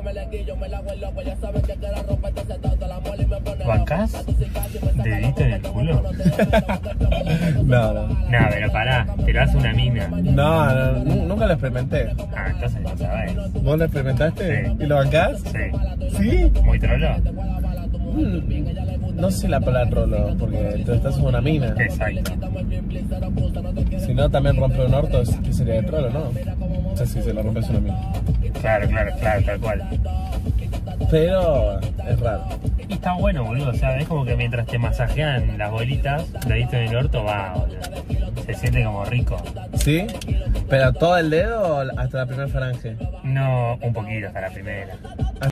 ¿Bancás? ¿Dedito en el culo? No, no. No, pero pará, te lo hace una mina. No, nunca lo experimenté. Ah, entonces no sabés. ¿Vos lo experimentaste? Sí. ¿Y lo bancás? Sí. ¿Sí? ¿Muy trolo? No sé la palabra trolo, porque te estás en una mina. Exacto. Si no, también rompe un orto, ¿qué sería de trolo, no? O sea, si se lo rompes una mina. Claro, tal cual. Pero es raro. Y está bueno, boludo, o sea, es como que mientras te masajean las bolitas, dedito en el orto, va, boludo. Se siente como rico. ¿Sí? ¿Pero todo el dedo o hasta la primera falange? No, un poquito hasta la primera.